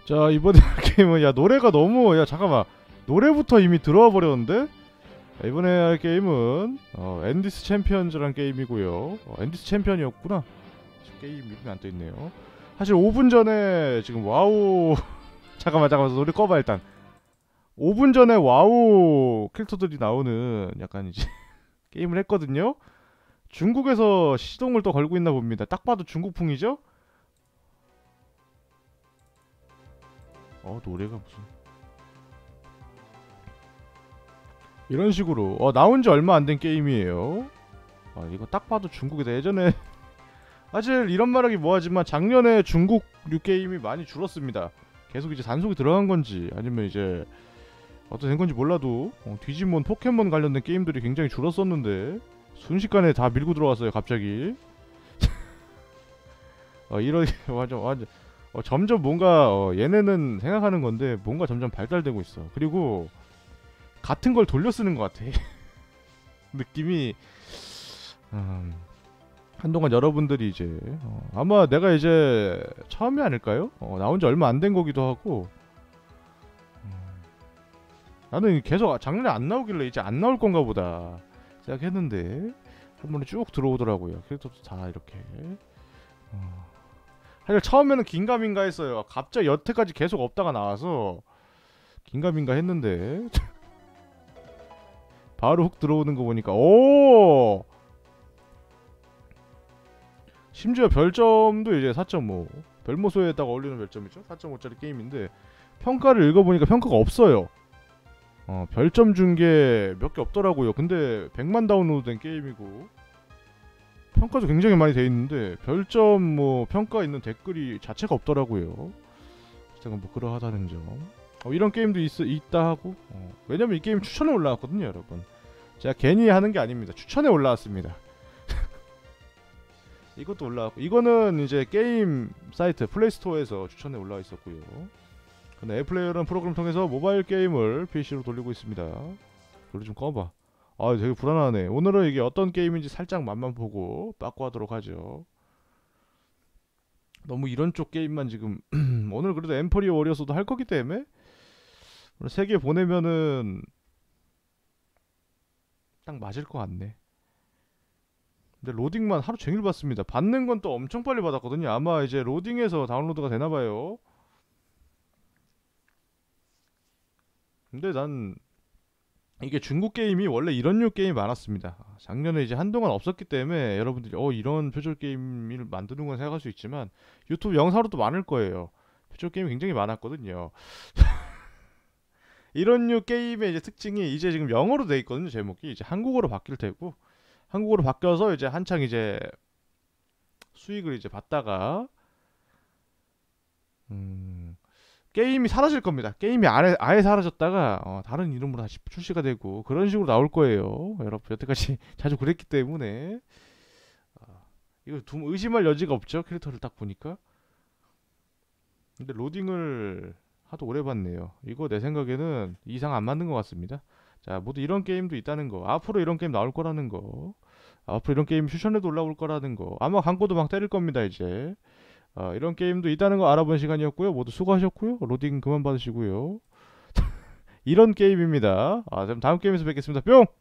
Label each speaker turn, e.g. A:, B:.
A: 자, 이번에 할 게임은, 야, 노래가 너무, 야, 잠깐만, 노래부터 이미 들어와 버렸는데. 자, 이번에 할 게임은 앤디스 챔피언즈란 게임이고요. 앤디스 챔피언이었구나. 게임 이름이 안 떠있네요. 사실 5분 전에 지금 와우 잠깐만 노래 꺼봐 일단. 5분 전에 와우 캐릭터들이 나오는 약간 이제 게임을 했거든요. 중국에서 시동을 또 걸고 있나 봅니다. 딱 봐도 중국풍이죠? 노래가 무슨 이런 식으로 나온 지 얼마 안 된 게임이에요. 이거 딱 봐도 중국이다. 예전에 사실 이런 말하기 뭐하지만 작년에 중국류 게임이 많이 줄었습니다. 계속 이제 단속이 들어간 건지 아니면 이제 어떻게 된 건지 몰라도 디지몬, 포켓몬 관련된 게임들이 굉장히 줄었었는데 순식간에 다 밀고 들어왔어요 갑자기. 이런 완전 점점 뭔가 얘네는 생각하는 건데 뭔가 점점 발달되고 있어. 그리고 같은 걸 돌려 쓰는 것 같아. 느낌이 한동안 여러분들이 이제 아마 내가 이제 처음이 아닐까요? 나온 지 얼마 안 된 거기도 하고. 나는 계속 작년에 안 나오길래 이제 안 나올 건가 보다 생각했는데 한 번에 쭉 들어오더라고요. 캐릭터도 다 이렇게. 사실 처음에는 긴가민가 했어요. 갑자기 여태까지 계속 없다가 나와서 긴가민가 했는데 바로 훅 들어오는 거 보니까 오! 심지어 별점도 이제 4.5. 별모소에다가 어울리는 별점이죠. 4.5짜리 게임인데 평가를 읽어보니까 평가가 없어요. 별점 준 게 몇 개 없더라고요. 근데 100만 다운로드 된 게임이고 평가도 굉장히 많이 돼 있는데 별점 뭐 평가 있는 댓글이 자체가 없더라고요. 제가 뭐 그러하다는 점. 이런 게임도 있다 하고. 왜냐면 이 게임 추천에 올라왔거든요, 여러분. 제가 괜히 하는 게 아닙니다. 추천에 올라왔습니다. 이것도 올라왔고, 이거는 이제 게임 사이트 플레이스토어에서 추천에 올라와 있었고요. 근데 애플레이어라는 프로그램 통해서 모바일 게임을 PC로 돌리고 있습니다. 노래 좀 꺼봐. 되게 불안하네. 오늘은 이게 어떤 게임인지 살짝 맛만 보고 빠꾸 하도록 하죠. 너무 이런 쪽 게임만 지금 오늘 그래도 엠퍼리어 워리어스도 할 거기 때문에 오늘 3개 보내면은 딱 맞을 것 같네. 근데 로딩만 하루 종일 받습니다. 받는 건 또 엄청 빨리 받았거든요. 아마 이제 로딩해서 다운로드가 되나봐요. 근데 난 이게 중국 게임이 원래 이런 류 게임이 많았습니다. 작년에 이제 한동안 없었기 때문에 여러분들이 이런 표절 게임을 만드는 건 생각할 수 있지만 유튜브 영상으로도 많을 거예요. 표절 게임이 굉장히 많았거든요. 이런 류 게임의 이제 특징이 이제 지금 영어로 돼 있거든요. 제목이 이제 한국어로 바뀔 테고 한국어로 바뀌어서 이제 한창 이제 수익을 이제 받다가 게임이 사라질 겁니다. 게임이 아예 사라졌다가 다른 이름으로 다시 출시가 되고 그런 식으로 나올 거예요. 여러분 여태까지 자주 그랬기 때문에 이거 의심할 여지가 없죠. 캐릭터를 딱 보니까. 근데 로딩을 하도 오래 봤네요. 이거 내 생각에는 이상 안 맞는 것 같습니다. 자, 모두 이런 게임도 있다는 거. 앞으로 이런 게임 나올 거라는 거. 앞으로 이런 게임 추천에도 올라올 거라는 거. 아마 광고도 막 때릴 겁니다 이제. 이런 게임도 있다는 거 알아본 시간이었고요. 모두 수고하셨고요. 로딩 그만 받으시고요. 이런 게임입니다. 그럼 다음 게임에서 뵙겠습니다. 뿅!